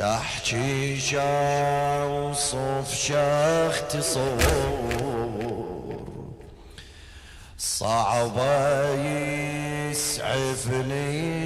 احكي اوصف اختصار صعبة يسعفني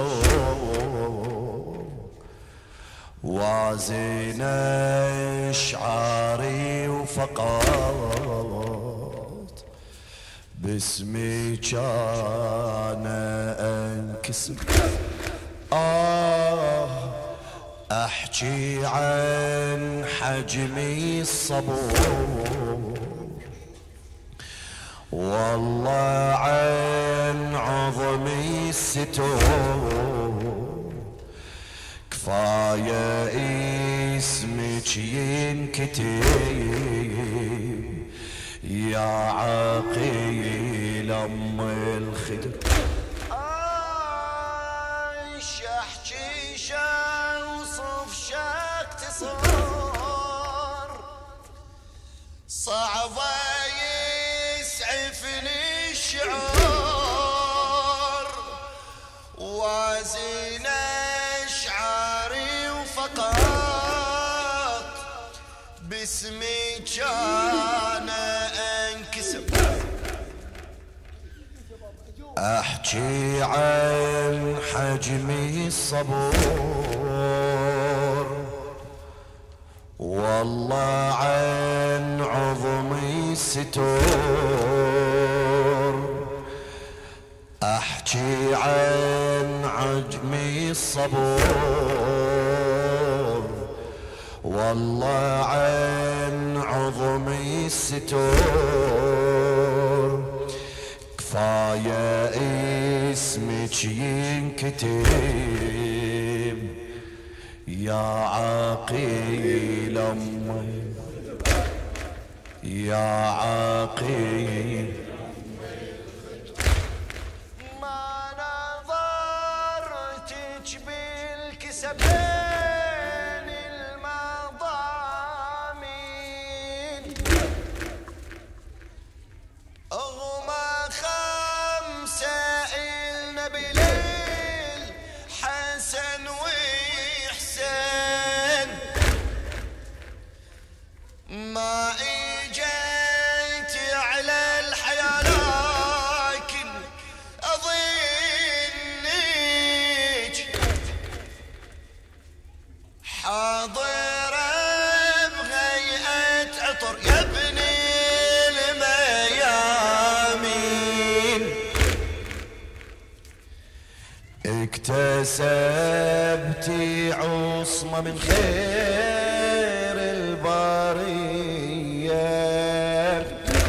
الشعور وازن اشعاري وفقط باسمي كان انكسر. احكي عن حجمي الصبور والله عن عظمي الستور كفاية اسمك ينكتب يا عقيل ام الخدر. احكي اوصف اختصار صعبة يسعفني الشعور وازن اشعاري وفقط باسمي كان انكسب. احكي عن حجمي الصبور والله عن عظمي الستور احكي عن عجمي الصبور والله عن عظمي الستور كفاية اسمك ينكتب يا عقيل امي يا عقيل. ما نظرتك بالكسبين المضامين اغمى خمسة إلنا بليل حسن وحسين ما اجيت على الحياة لكن اظنك حاضرة بهيئة عطر يا ابني الميامين اكتسبتي عصمة من خير البرية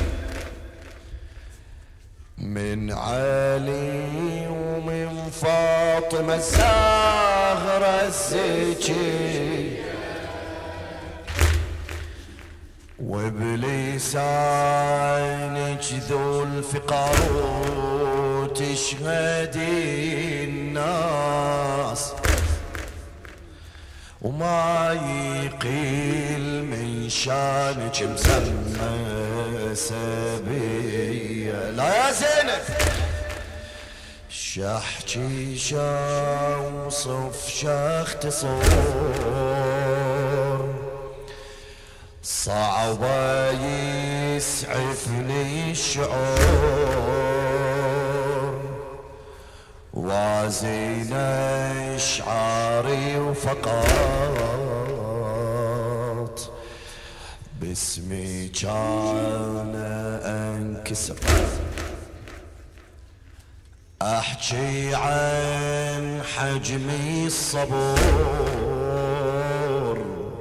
من علي ومن فاطمة الزهرة الزكية وبلسانك ذو الفقار تشهدي الناس وما يقيل من شانك مسمى سبية. لا يا زينب شاحكي شاوصف شاختصار صعبة يسعفني الشعور وازن اشعاري وفقط باسمي كان انكسر. احكي عن حجمي الصبور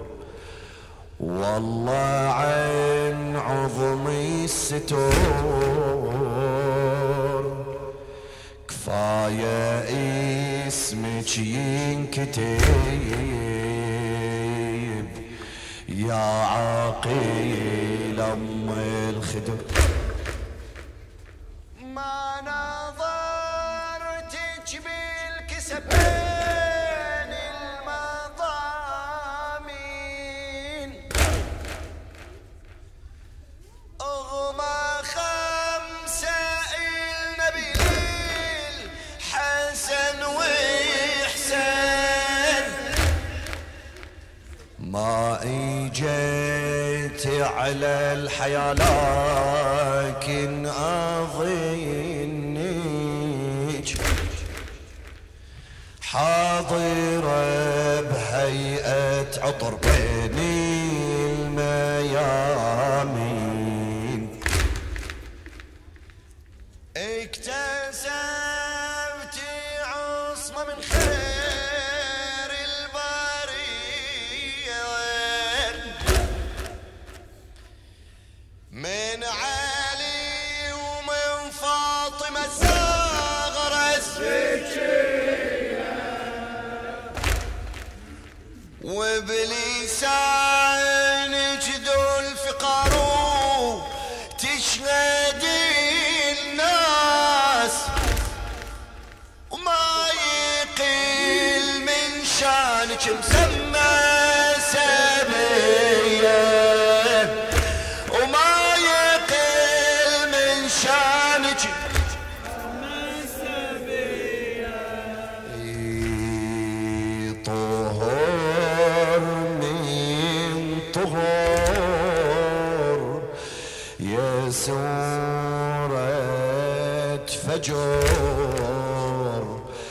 والله عن عظمي الستور كفاية اسمك ينكتب يا عقيل ام الخدر. ما نظرتك بالكسبين المضامين اغمى خمسة إلنا بليل حسن وحسين ما اجيت على الحياة لكن اظنك حاضرة بهيئة عطر بين الميامين. اكتسبتي عصمة من خير البرية من علي ومن فاطمة الزهرة وبلسانك ذو الفقار تشهد الناس وما يقل من شانك مسمى سبية وما يقل من شانك سبية. طهور من طهور يا سورة فجر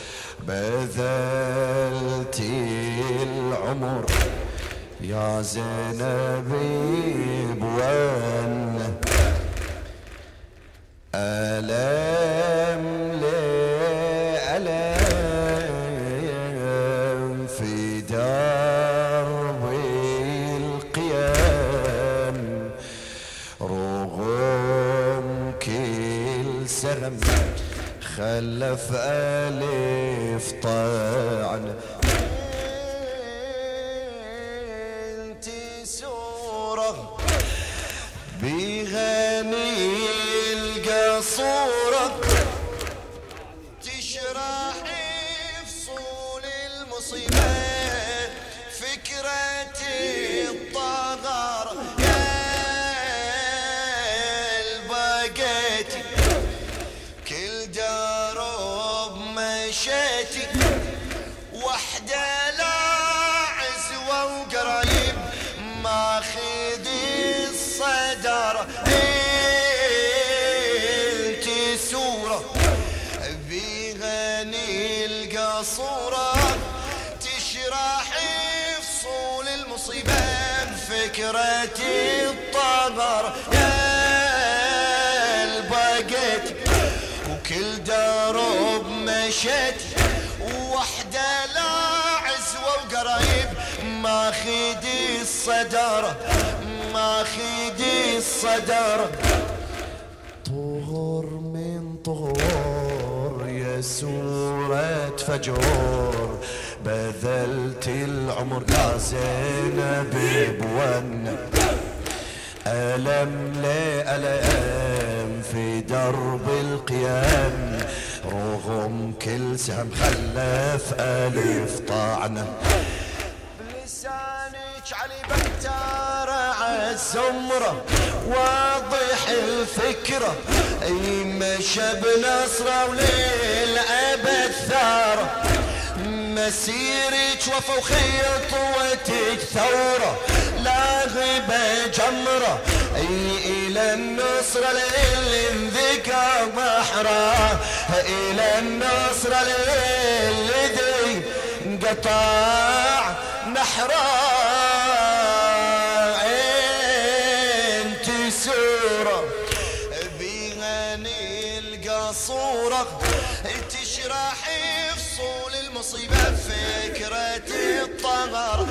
بذلتي العمر يا زينبي بوين ألم لألم في درب القيام رغم كل سهم خلف ألف طعن. انتي سورة بغني القصورة تشرحي فصول المصيبة فكرة الطغر يا البقيتي كل درب مشيتي وحدة لا عزوة وقريب ماخذ الصدر. انتي سورة بغني القصورة تشرحي فصول المصيبة بفكرة الطبر يا البقيت وكل درب مشيت وحدة لا عزوة وقريب ماخذ الصدر ماخذ الصدر. طهور من طهور يا سورة فجر بذلت العمر يا زينب بون ألم لألم في درب القيام رغم كل سهم خلف ألف طعنة. بلسانك علي بكتار عالزمرة واضح الفكرة اي مشى بنصرة وللأبد ثارة مسيرك وفا وخطوتك ثورة لا غيبة جمرة اي الى النصرة للي انذكر بحرة الى النصرة للي ذي انقطع نحرة. انتي سورة بغني القصورة تشرحي فصول المصيبة فكرة الطغر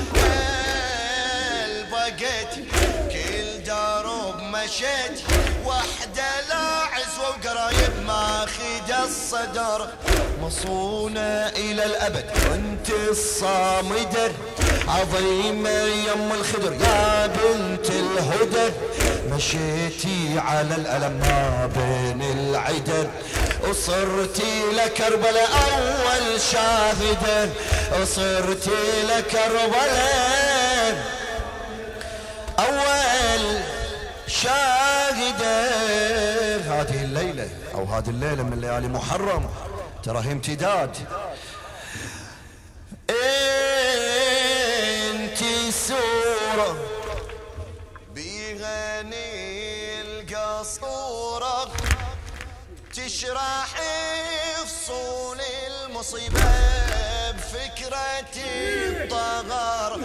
البقيت كل درب مشيت وحدة لا عزوة وقرايب ماخذ الصدر مصونة إلى الأبد وانت الصامدة عظيمة يم الخدر يا بنت الهدى مشيتي على الألم ما بين العدد وصرتي لكربلاء أول شاهدة وصرتي لكربلاء أول شاهدة. هذه الليلة أو هذه الليلة من ليالي محرم ترى هي امتداد. انتي سورة نوره بيها القصورة تشرح فصول المصيبة بفكرة الطغر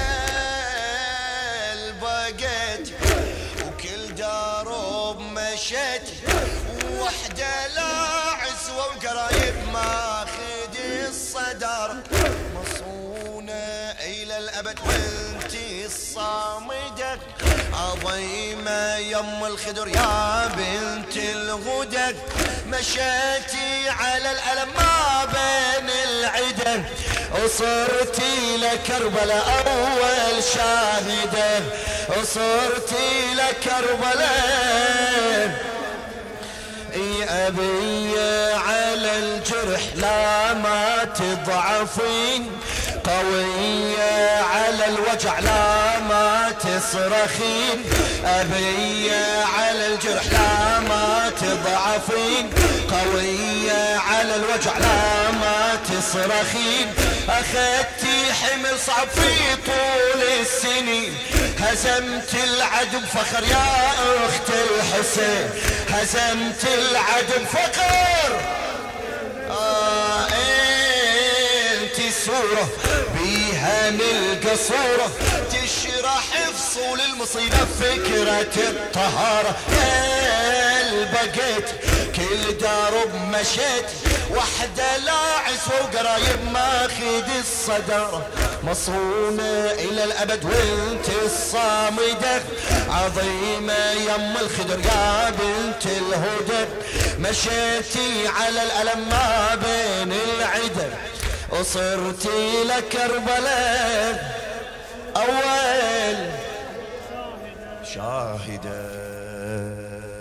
البقيت وكل دارب مشيت وحدة لا عزوة وقرايب ماخذ الصدر مصونة إلى الأبد وانتي الصامدة عظيمة يم الخدر يا بنت الغدر مشيتي على الألم ما بين العدة وصرتي لكربلاء أول شاهدة وصرتي لكربلاء يا أبي على الجرح لا ما تضعفين قوية على الوجع لا ما تصرخين أبي على الجرح لا ما تضعفين قوية على الوجع لا ما تصرخين أخذتي حمل صعب في طول السنين هزمت العدو بفخر يا أخت الحسين هزمت العدو بفخر صورة بيها نلقى صورة تشرح فصول المصيبة فكرة الطهارة بقيت كل دارب مشيت وحدة لا عزوة وقرايب ماخذ الصدارة مصونة إلى الأبد وانت الصامدة عظيمة يم الخدر يا بنت الهدى مشيتي على الألم ما بين العدة وصرتي لكربلاء أول شاهدة